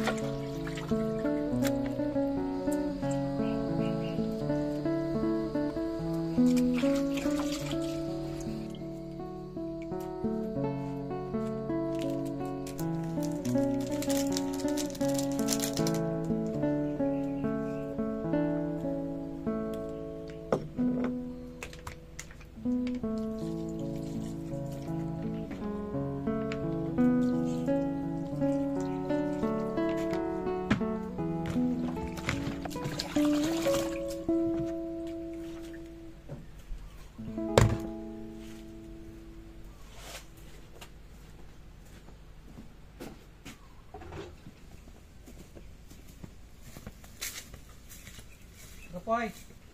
Kapoy.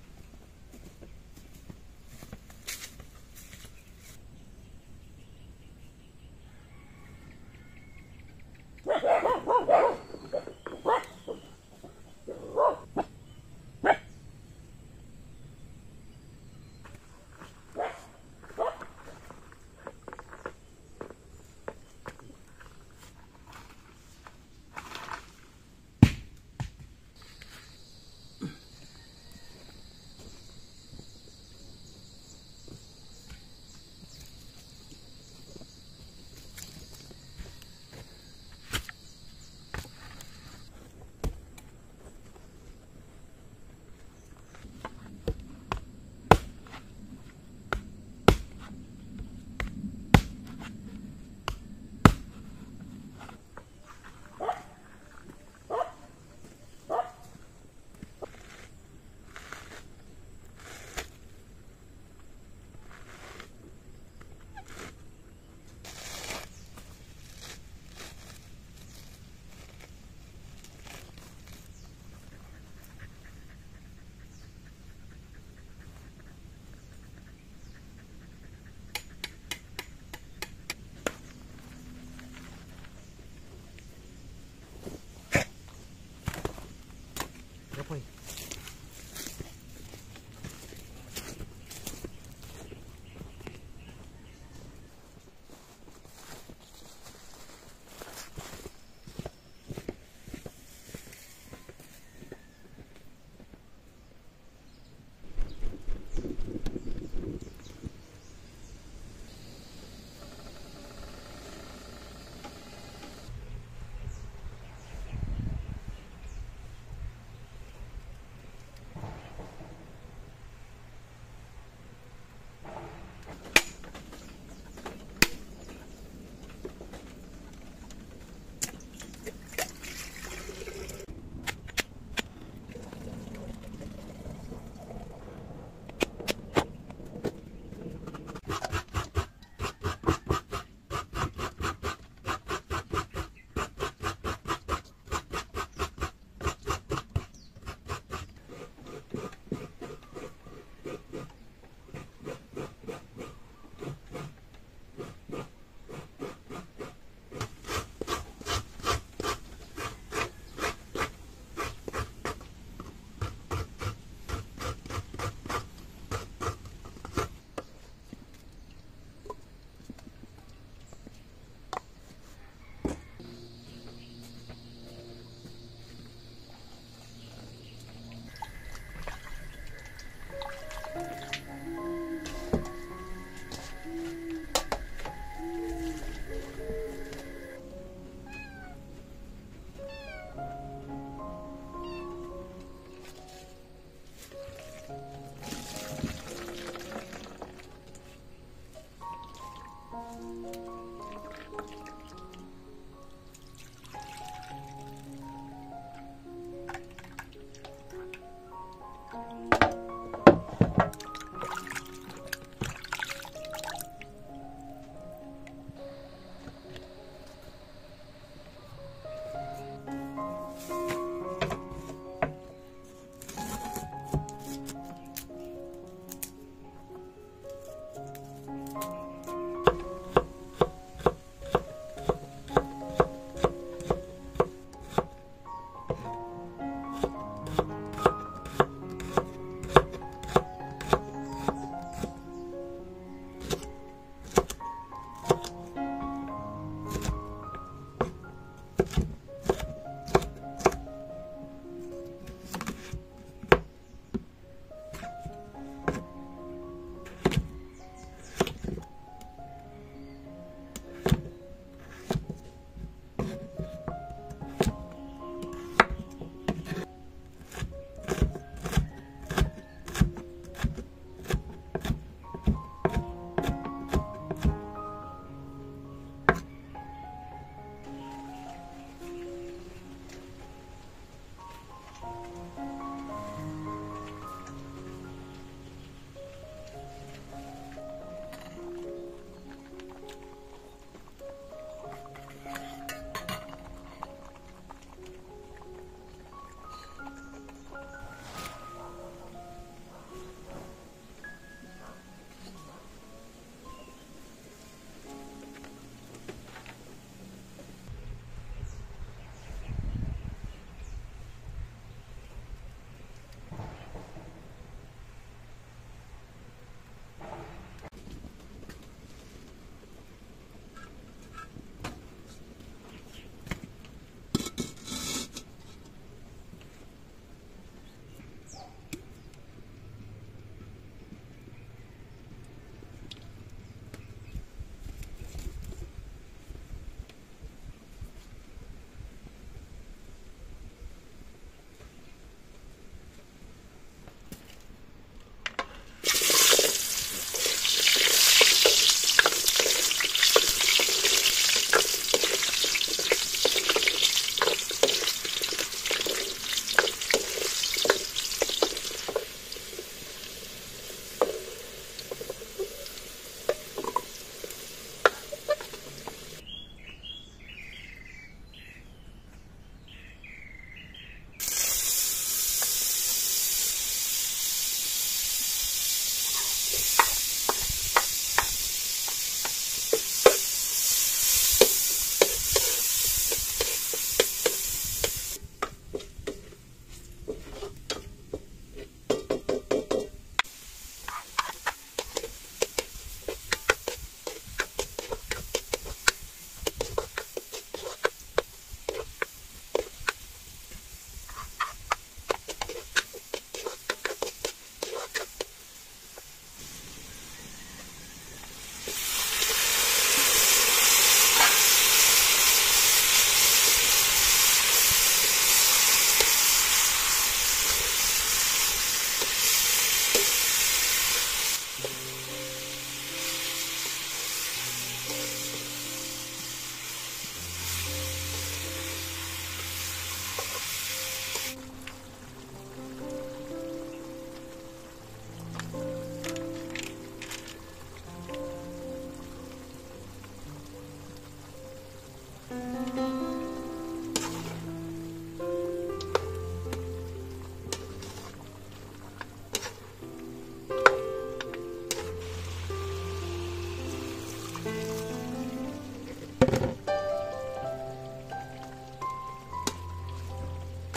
Kapoy.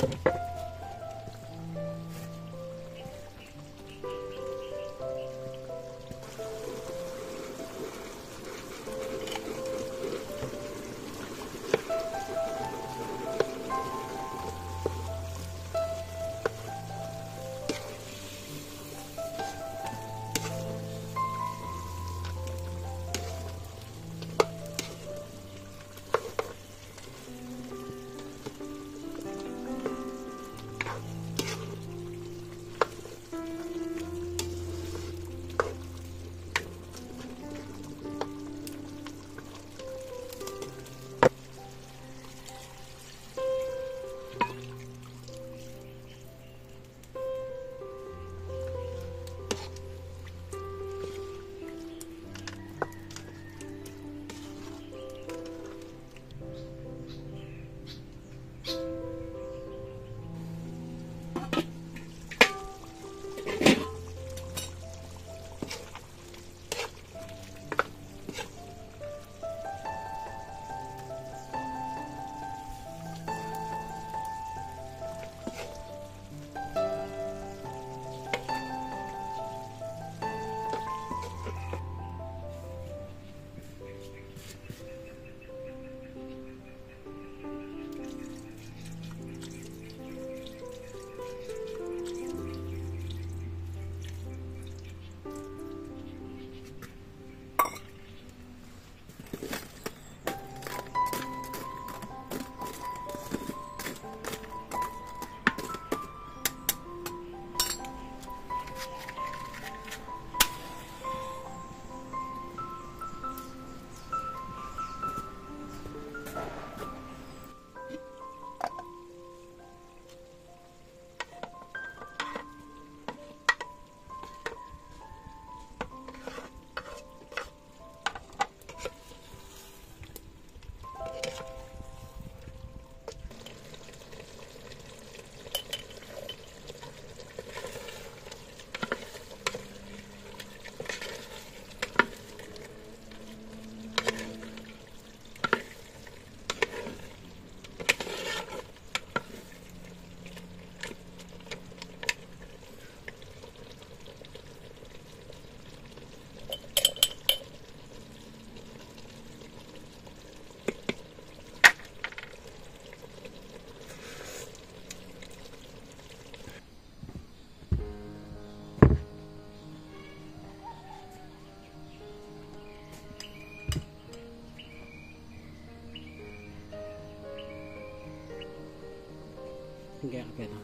Kaya pera.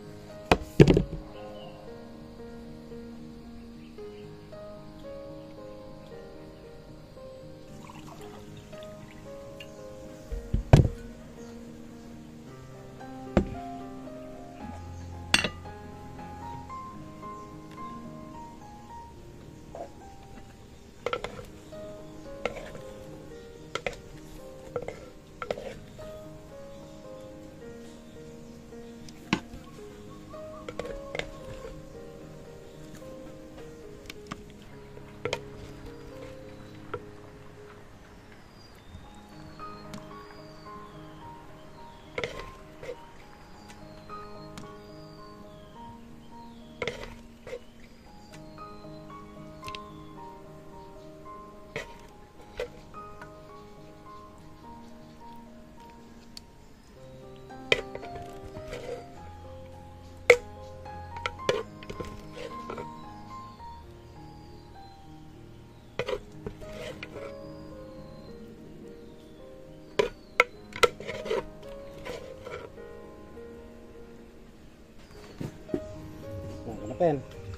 Pen.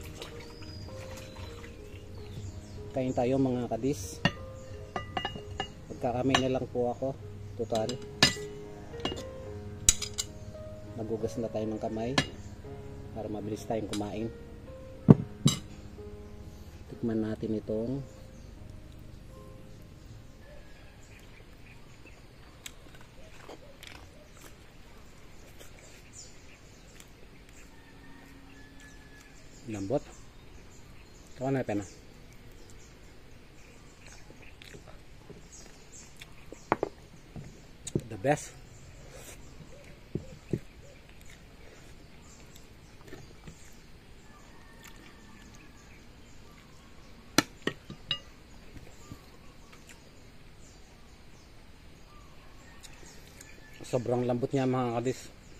Kain tayo mga kadis. Magkakamay na lang po ako. Total. Nagugas na tayo ng kamay para mabilis tayong kumain. Tikman natin itong lambot. Ito na pena. The best. Sobrang lambot niya mga kadis.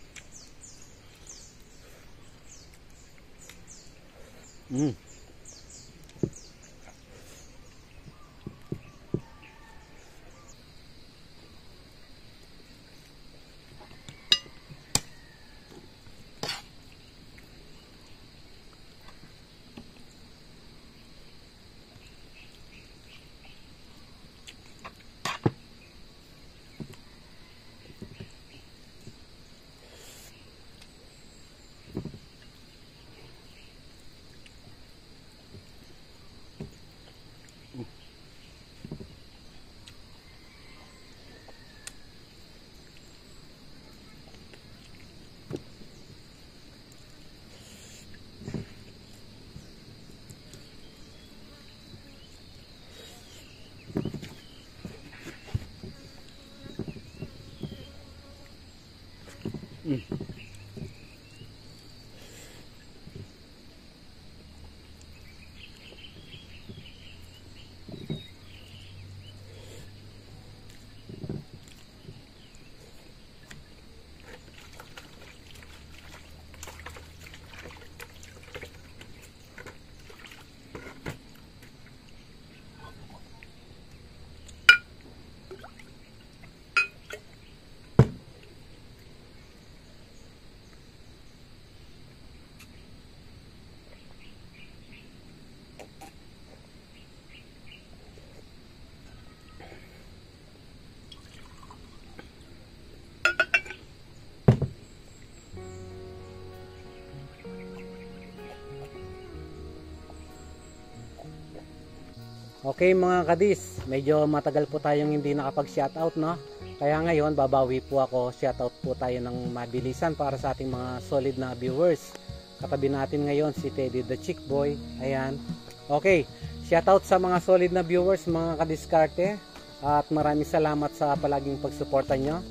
Okay mga kadis, medyo matagal po tayong hindi nakapag-shoutout, no? Kaya ngayon babawi po ako, shoutout po tayo ng mabilisan para sa ating mga solid na viewers. Katabi natin ngayon si Teddy the Chick Boy. Ayan. Okay, shoutout sa mga solid na viewers, mga kadiskarte. At maraming salamat sa palaging pagsuporta nyo.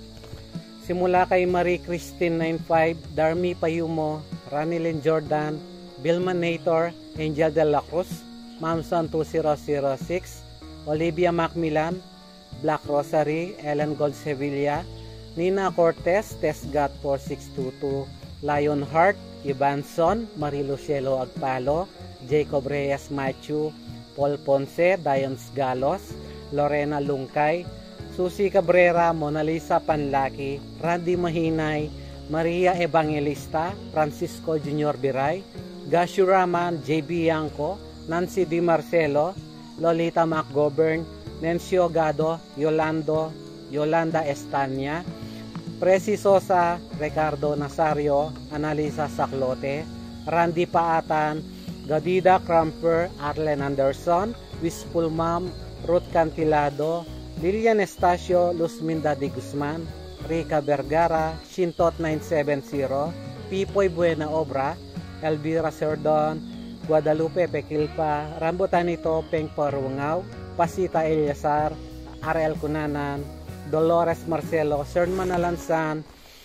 Simula kay Marie Christine 95, Darmy Payumo, Ranilyn Jordan, Bilman Nator, Angel de la Cruz, Mamson 2006, Olivia Macmillan, Black Rosary, Ellen Gold Sevilla, Nina Cortez, Tesgat 4622, Lionheart, Ibanson, Marilucielo Agpalo, Jacob Reyes Machu, Paul Ponce, Dions Galos, Lorena Lungkay, Susie Cabrera, Mona Lisa Panlaki, Randy Mahinay, Maria Evangelista, Francisco Junior Biray, Gashu Raman, JB Yanko, Nancy Di Marcelo, Lolita McGovern, Nencio Gado, Yolanda Estania, Presi Sosa, Ricardo Nazario, Analisa Saclote, Randy Paatan, Gadida Cramper, Arlen Anderson, Wistful Mom, Ruth Cantilado, Lilian Estacio, Luzminda de Guzman, Rica Vergara, Shintot 970, Pipoy Buena Obra, Elvira Serdon, Guadalupe Pequilpa, Rambutanito Peng Parungaw, Pasita Eliasar, RL Cunanan, Dolores Marcelo, Cernman Alansan,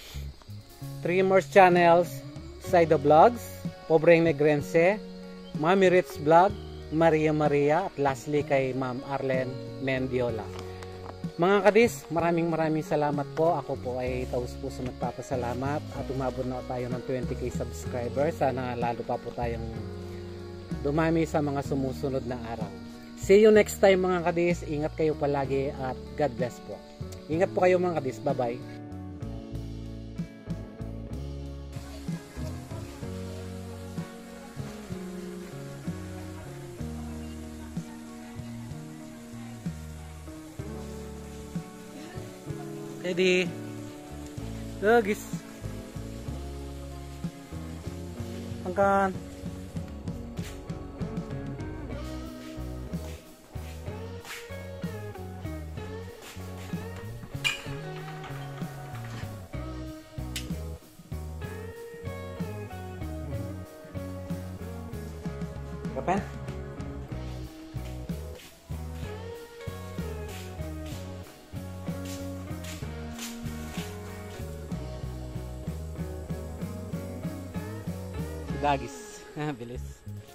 Tremors Channels, Saido Vlogs, Pobreng Negrense, Mami Ritz Vlog, Maria, at lastly kay Ma'am Arlen Mendiola. Mga kadis, maraming salamat po. Ako po ay taus puso nagpapasalamat at umabot na tayo ng 20k subscribers. Sana lalo pa po tayong dumami sa mga sumusunod na araw. See you next time mga kadis. Ingat kayo palagi at God bless po. Ingat po kayo mga kadis. Bye-bye. Teddy. Lagis. Angkan. Kapan? Dagis. Bilis.